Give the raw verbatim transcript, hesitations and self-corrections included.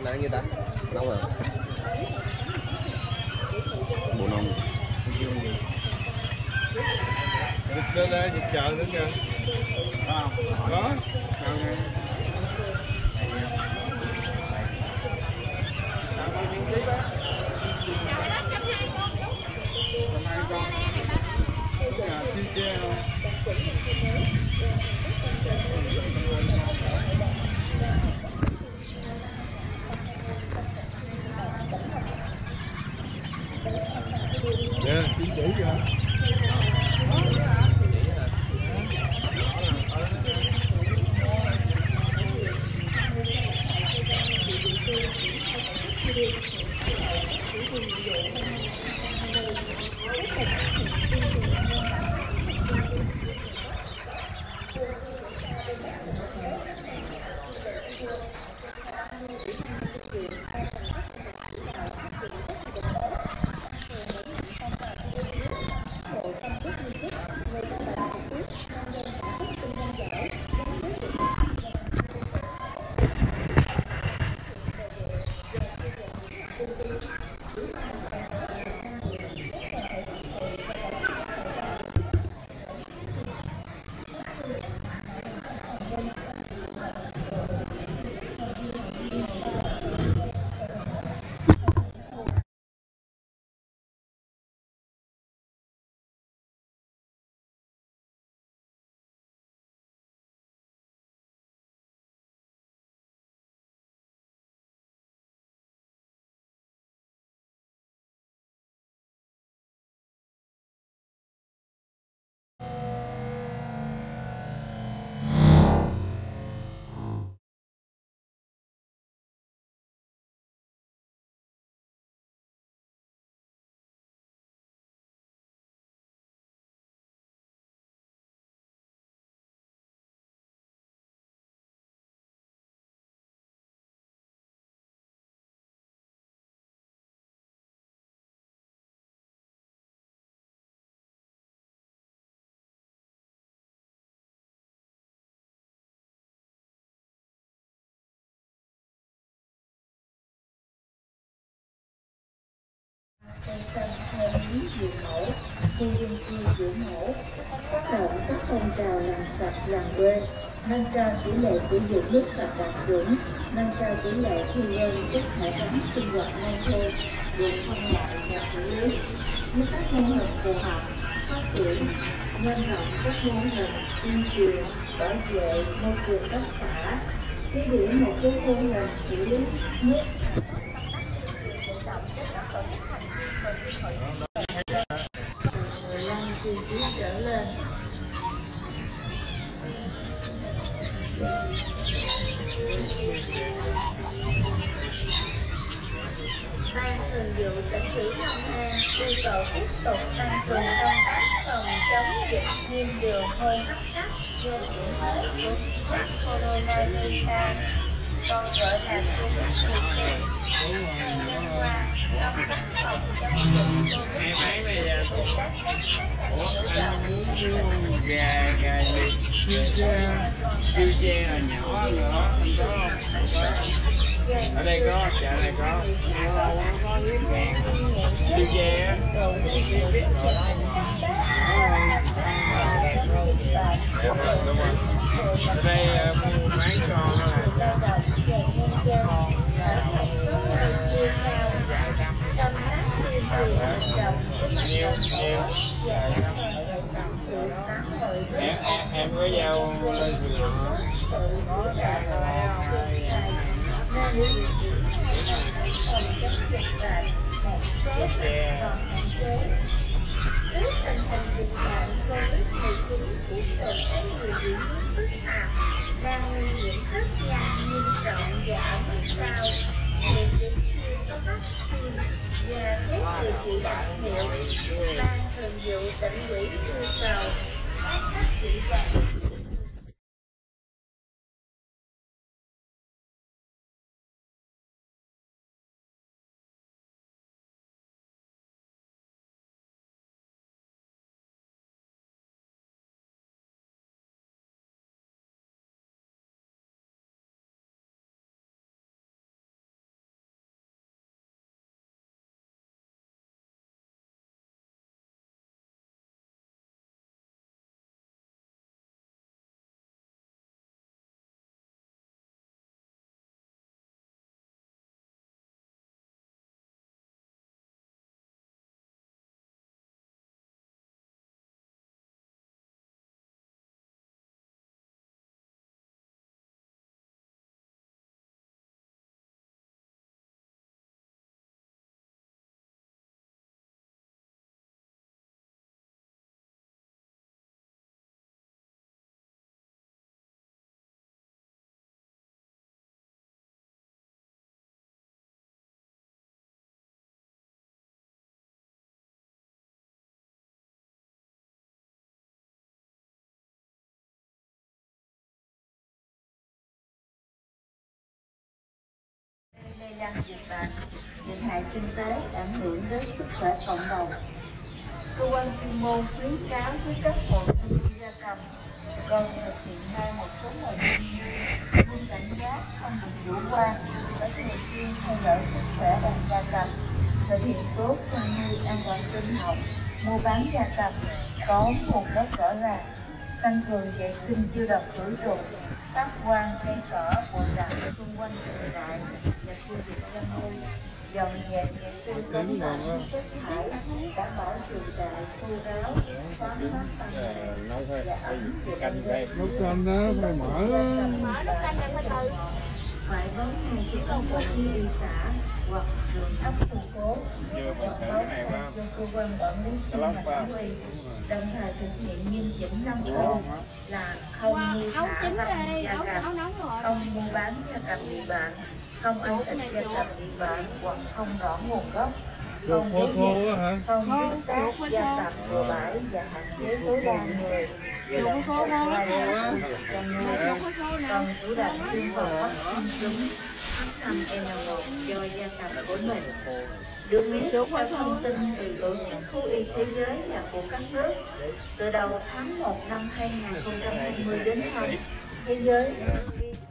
Là như ta nông à, bộ nông lên đây dịch chợ nữa kìa. Có không? Có. Dạ, chỉ chỉ kìa. Cây xanh theo hướng dưỡng mẫu, khu dân cư dưỡng mẫu, phát động các phong trào làm sạch làng quê, nâng cao tỷ lệ sử dụng nước sạch đạt chuẩn, nâng cao tỷ lệ thu gom chất thải rắn sinh hoạt nông thôn, được phân loại và xử lý với các mô hình phù hợp, phát triển nhân rộng các mô hình tuyên truyền bảo vệ môi trường đất xã, thí điểm một số mô hình xử lý nước. mười lăm tiêu chí trở lên. Ban thường vụ tỉnh ủy Long An yêu cầu tiếp tục tăng cường công tác phòng chống dịch viêm đường hô hấp cấp do chủng mới của virus coronavirus, còn gọi là covid mười chín. Thời gian qua, công tác phòng chống dịch covid gà gà siêu che siêu che là nhỏ nữa không có không có ở đây có chợ này có siêu che á đúng rồi ở đây mua bán con là nhiều nhiều em em em có giao lên Trước tình hình dịch bệnh covid mười chín tiếp tục có nhiều diễn biến phức tạp, đang nguy hiểm rất nhanh, nghiêm trọng và ở mức cao, hiện vẫn chưa có vaccine và thuốc điều trị đặc hiệu. Ban thường vụ tỉnh ủy yêu cầu các cấp ủy đảng lây dịch bệnh, những hại kinh tế ảnh hưởng đến sức khỏe cộng đồng. Cơ quan chuyên môn khuyến cáo với các hộ chăn nuôi gia cầm cần thực hiện ngay một số nội dung như luôn cảnh giác, không được chủ quan, phải thường xuyên theo dõi sức khỏe đàn gia cầm, thực hiện tốt chăn nuôi an toàn sinh học, mua bán gia cầm có nguồn gốc rõ ràng, tăng cường vệ sinh tiêu độc khử trùng, phát quang cây cỏ bụi rậm xung quanh chuồng trại và khu vực chăn nuôi, dọn dẹp vệ sinh cống rãnh chất thải, đảm bảo chuồng trại khô ráo, thoáng mát ban ngày nấu thôi, và ấm cho canh ban đây. đêm. Nấu canh đó phải mở Mở nấu canh đừng có từ. Phải báo ngay cho công ty y xã hoặc đường ấp khu phố, Chưa mình hoặc sợ báo cái này ngay qua. cho cơ quan quản lý sinh Lóc hoạt qua. thú y, đồng thời thực hiện nghiêm chỉnh năm không là không nuôi ấu thả chín rong đây, gia ấu cầm, ấu nóng rồi. không mua bán gia cầm bị bệnh, không ăn thịt gia cầm bị bệnh hoặc không rõ nguồn gốc, Ruột không khô đốt khô nhiệt, á hả? không Khô, giết xác ruột khô gia khô. cầm bừa bãi và hạn chế tối đa người về động khô vật khô hoang đó. dã chăn nuôi. Ruột khô khô nè. Cần chủ động tiêm phòng vaccine cúm hát năm N một cho gia cầm của mình. Được biết theo thông tin từ Tổ chức Thú y Thế giới và của các nước, từ đầu tháng một năm hai nghìn không trăm hai mươi đến nay, thế giới ghi